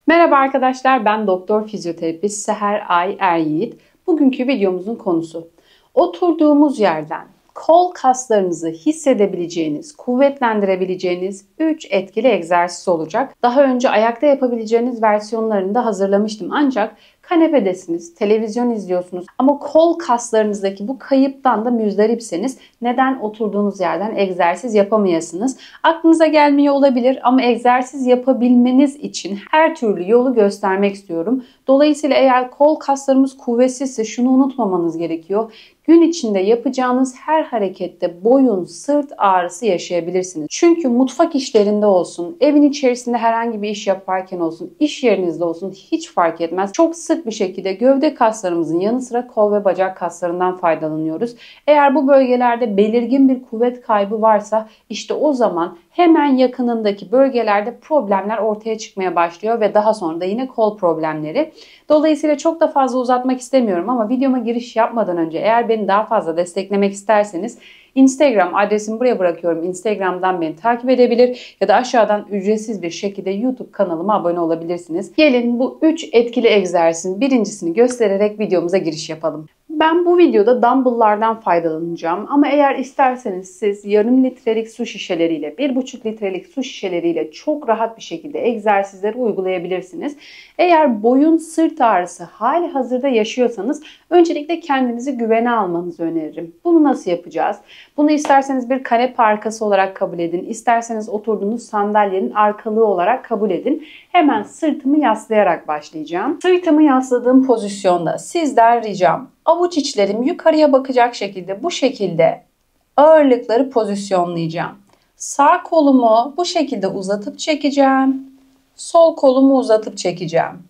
Merhaba arkadaşlar, ben doktor fizyoterapist Seher Ay Eryiğit. Bugünkü videomuzun konusu oturduğumuz yerden kol kaslarınızı hissedebileceğiniz, kuvvetlendirebileceğiniz 3 etkili egzersiz olacak. Daha önce ayakta yapabileceğiniz versiyonlarını da hazırlamıştım ancak kanepedesiniz, televizyon izliyorsunuz ama kol kaslarınızdaki bu kayıptan da müzdaripseniz neden oturduğunuz yerden egzersiz yapamayasınız? Aklınıza gelmiyor olabilir ama egzersiz yapabilmeniz için her türlü yolu göstermek istiyorum. Dolayısıyla eğer kol kaslarımız kuvvetsizse şunu unutmamanız gerekiyor. Gün içinde yapacağınız her harekette boyun, sırt ağrısı yaşayabilirsiniz. Çünkü mutfak işlerinde olsun, evin içerisinde herhangi bir iş yaparken olsun, iş yerinizde olsun hiç fark etmez. Çok sık bir şekilde gövde kaslarımızın yanı sıra kol ve bacak kaslarından faydalanıyoruz. Eğer bu bölgelerde belirgin bir kuvvet kaybı varsa işte o zaman hemen yakınındaki bölgelerde problemler ortaya çıkmaya başlıyor ve daha sonra da yine kol problemleri. Dolayısıyla çok da fazla uzatmak istemiyorum ama videoma giriş yapmadan önce eğer beni daha fazla desteklemek isterseniz Instagram adresimi buraya bırakıyorum. Instagram'dan beni takip edebilir ya da aşağıdan ücretsiz bir şekilde YouTube kanalıma abone olabilirsiniz. Gelin bu 3 etkili egzersizin birincisini göstererek videomuza giriş yapalım. Ben bu videoda dumbbell'lardan faydalanacağım ama eğer isterseniz siz yarım litrelik su şişeleriyle, 1,5 litrelik su şişeleriyle çok rahat bir şekilde egzersizleri uygulayabilirsiniz. Eğer boyun sırt ağrısı hali hazırda yaşıyorsanız öncelikle kendinizi güvene almanızı öneririm. Bunu nasıl yapacağız? Bunu isterseniz bir kanepe arkası olarak kabul edin, isterseniz oturduğunuz sandalyenin arkalığı olarak kabul edin. Hemen sırtımı yaslayarak başlayacağım. Sırtımı yasladığım pozisyonda sizden ricam avuç içlerim yukarıya bakacak şekilde bu şekilde ağırlıkları pozisyonlayacağım. Sağ kolumu bu şekilde uzatıp çekeceğim. Sol kolumu uzatıp çekeceğim.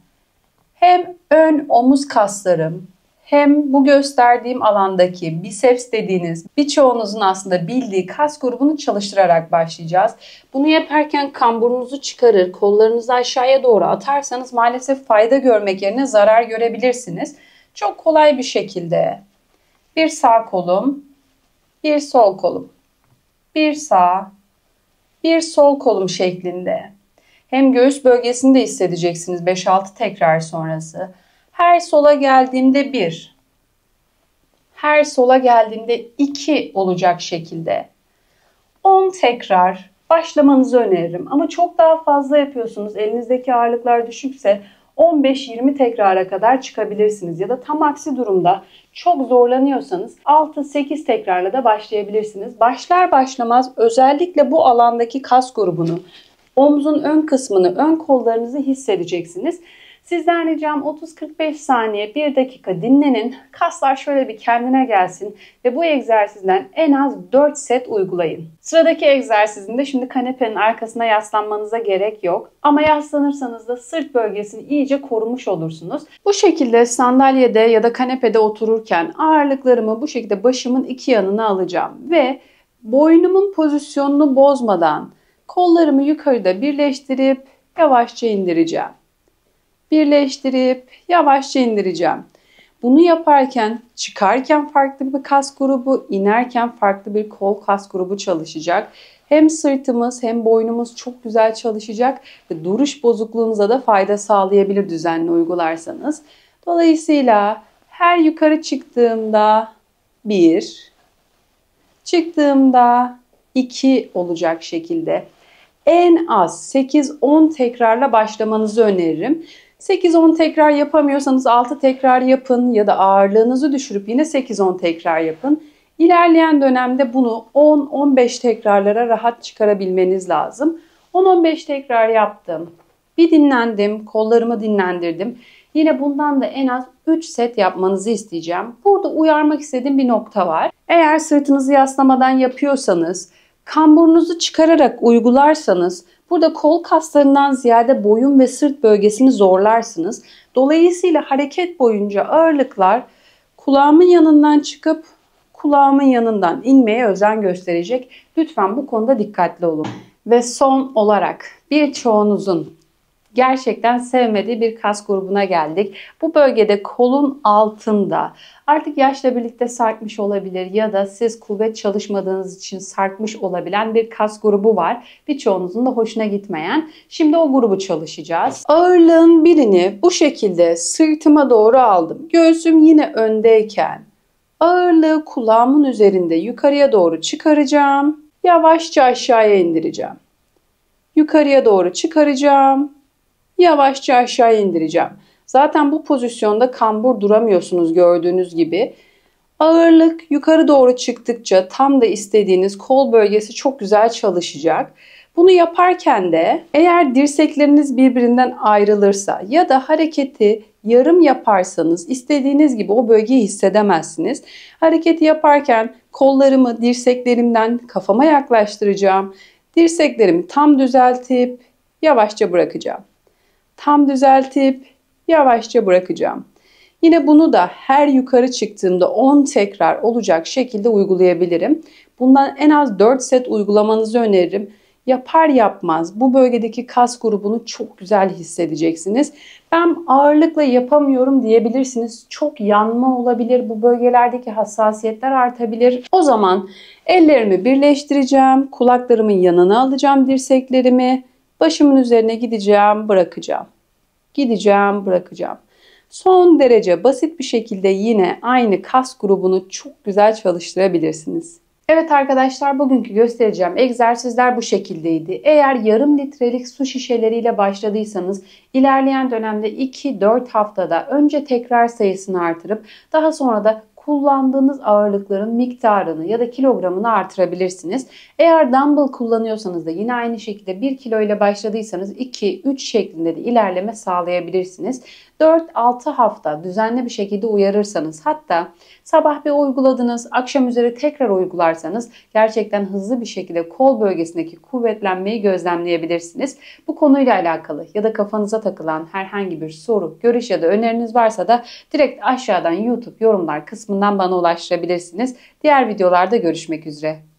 Hem ön omuz kaslarım hem bu gösterdiğim alandaki biceps dediğiniz birçoğunuzun aslında bildiği kas grubunu çalıştırarak başlayacağız. Bunu yaparken kamburunuzu çıkarır, kollarınızı aşağıya doğru atarsanız maalesef fayda görmek yerine zarar görebilirsiniz. Çok kolay bir şekilde bir sağ kolum, bir sol kolum, bir sağ, bir sol kolum şeklinde. Hem göğüs bölgesini de hissedeceksiniz 5-6 tekrar sonrası. Her sola geldiğimde 1, her sola geldiğimde 2 olacak şekilde 10 tekrar başlamanızı öneririm. Ama çok daha fazla yapıyorsunuz, elinizdeki ağırlıklar düşükse 15-20 tekrara kadar çıkabilirsiniz. Ya da tam aksi durumda çok zorlanıyorsanız 6-8 tekrarla da başlayabilirsiniz. Başlar başlamaz özellikle bu alandaki kas grubunu, omzun ön kısmını, ön kollarınızı hissedeceksiniz. Sizden ricam 30-45 saniye, 1 dakika dinlenin. Kaslar şöyle bir kendine gelsin ve bu egzersizden en az 4 set uygulayın. Sıradaki egzersizinde şimdi kanepenin arkasına yaslanmanıza gerek yok. Ama yaslanırsanız da sırt bölgesini iyice korumuş olursunuz. Bu şekilde sandalyede ya da kanepede otururken ağırlıklarımı bu şekilde başımın iki yanına alacağım. Ve boynumun pozisyonunu bozmadan kollarımı yukarıda birleştirip yavaşça indireceğim. Birleştirip yavaşça indireceğim. Bunu yaparken çıkarken farklı bir kas grubu, inerken farklı bir kol kas grubu çalışacak. Hem sırtımız hem boynumuz çok güzel çalışacak ve duruş bozukluğunuza da fayda sağlayabilir düzenli uygularsanız. Dolayısıyla her yukarı çıktığımda 1, çıktığımda 2 olacak şekilde en az 8-10 tekrarla başlamanızı öneririm. 8-10 tekrar yapamıyorsanız 6 tekrar yapın ya da ağırlığınızı düşürüp yine 8-10 tekrar yapın. İlerleyen dönemde bunu 10-15 tekrarlara rahat çıkarabilmeniz lazım. 10-15 tekrar yaptım. Bir dinlendim, kollarımı dinlendirdim. Yine bundan da en az 3 set yapmanızı isteyeceğim. Burada uyarmak istediğim bir nokta var. Eğer sırtınızı yaslamadan yapıyorsanız, kamburunuzu çıkararak uygularsanız burada kol kaslarından ziyade boyun ve sırt bölgesini zorlarsınız. Dolayısıyla hareket boyunca ağırlıklar kulağımın yanından çıkıp kulağımın yanından inmeye özen gösterecek. Lütfen bu konuda dikkatli olun. Ve son olarak birçoğunuzun gerçekten sevmediği bir kas grubuna geldik. Bu bölgede kolun altında artık yaşla birlikte sarkmış olabilir ya da siz kuvvet çalışmadığınız için sarkmış olabilen bir kas grubu var. Birçoğunuzun da hoşuna gitmeyen. Şimdi o grubu çalışacağız. Ağırlığın birini bu şekilde sırtıma doğru aldım. Göğsüm yine öndeyken ağırlığı kulağımın üzerinde yukarıya doğru çıkaracağım. Yavaşça aşağıya indireceğim. Yukarıya doğru çıkaracağım. Yavaşça aşağıya indireceğim. Zaten bu pozisyonda kambur duramıyorsunuz gördüğünüz gibi. Ağırlık yukarı doğru çıktıkça tam da istediğiniz kol bölgesi çok güzel çalışacak. Bunu yaparken de eğer dirsekleriniz birbirinden ayrılırsa ya da hareketi yarım yaparsanız istediğiniz gibi o bölgeyi hissedemezsiniz. Hareketi yaparken kollarımı dirseklerimden kafama yaklaştıracağım. Dirseklerimi tam düzeltip yavaşça bırakacağım. Tam düzeltip yavaşça bırakacağım. Yine bunu da her yukarı çıktığımda 10 tekrar olacak şekilde uygulayabilirim. Bundan en az 4 set uygulamanızı öneririm. Yapar yapmaz bu bölgedeki kas grubunu çok güzel hissedeceksiniz. Ben ağırlıkla yapamıyorum diyebilirsiniz. Çok yanma olabilir. Bu bölgelerdeki hassasiyetler artabilir. O zaman ellerimi birleştireceğim. Kulaklarımın yanına alacağım dirseklerimi. Başımın üzerine gideceğim, bırakacağım. Gideceğim, bırakacağım. Son derece basit bir şekilde yine aynı kas grubunu çok güzel çalıştırabilirsiniz. Evet arkadaşlar, bugünkü göstereceğim egzersizler bu şekildeydi. Eğer yarım litrelik su şişeleriyle başladıysanız ilerleyen dönemde 2-4 haftada önce tekrar sayısını artırıp daha sonra da kullandığınız ağırlıkların miktarını ya da kilogramını artırabilirsiniz. Eğer dumbbell kullanıyorsanız da yine aynı şekilde 1 kilo ile başladıysanız 2-3 şeklinde de ilerleme sağlayabilirsiniz. 4-6 hafta düzenli bir şekilde uyarırsanız, hatta sabah bir uyguladınız, akşam üzeri tekrar uygularsanız gerçekten hızlı bir şekilde kol bölgesindeki kuvvetlenmeyi gözlemleyebilirsiniz. Bu konuyla alakalı ya da kafanıza takılan herhangi bir soru, görüş ya da öneriniz varsa da direkt aşağıdan YouTube yorumlar kısmından bana ulaştırabilirsiniz. Diğer videolarda görüşmek üzere.